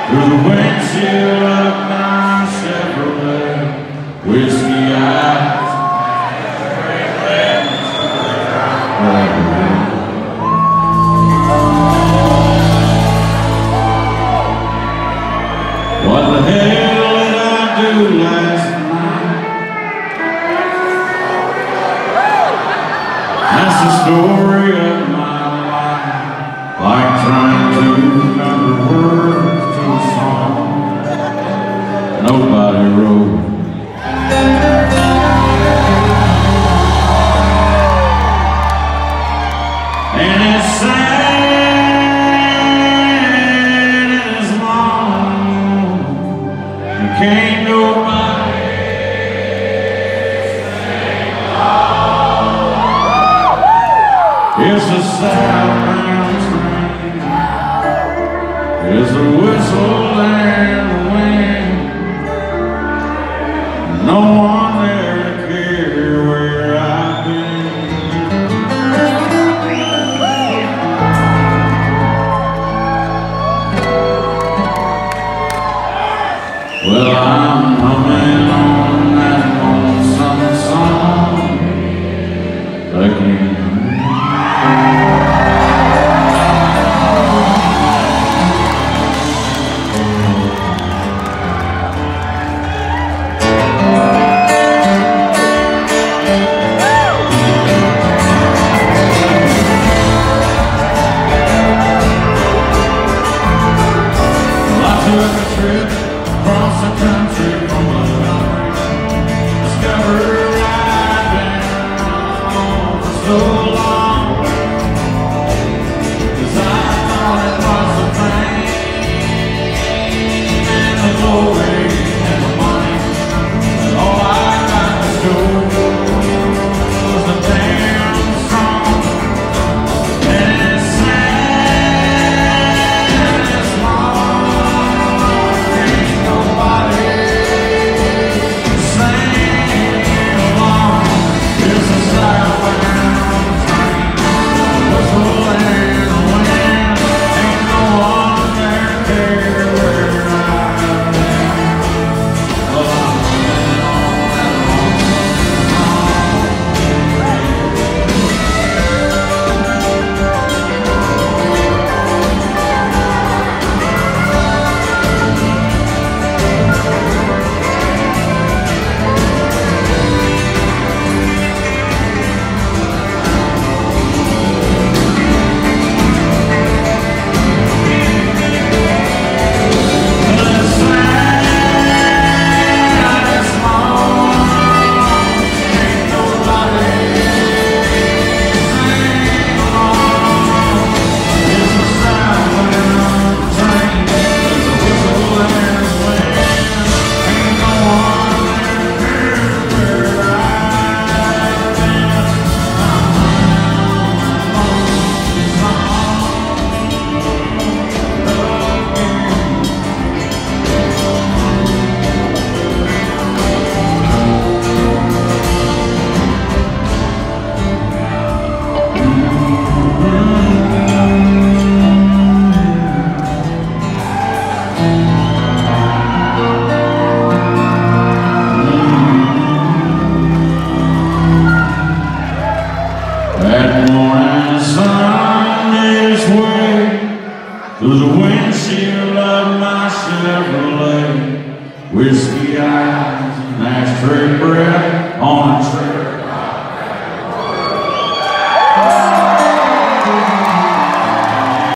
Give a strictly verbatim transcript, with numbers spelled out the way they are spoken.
through the windshield of my Chevrolet, whiskey eyes, what the hell did I do last night? That's the story of my life, like trying to remember words to a song nobody wrote. And it's sad and it's long, you can't nobody sing along. It's a southbound train, it's a whistle and the wind, no one there to care where I've been. Well, I'm humming on that lonesome song again. Well, I took a trip across the country from Montgomery, discovered I'd been wrong for so long, 'cause I thought it was the fame and the glory and the money, and all I got to show was the damn song. And it's sad and it's long, ain't nobody sing along. It's a southbound train, whistle and the wind, ain't no one there to care where I've been. Well, I'm humming on that lonesome song. That morning sun made its way through the windshield of my Chevrolet, whiskey eyes and ashtray breath.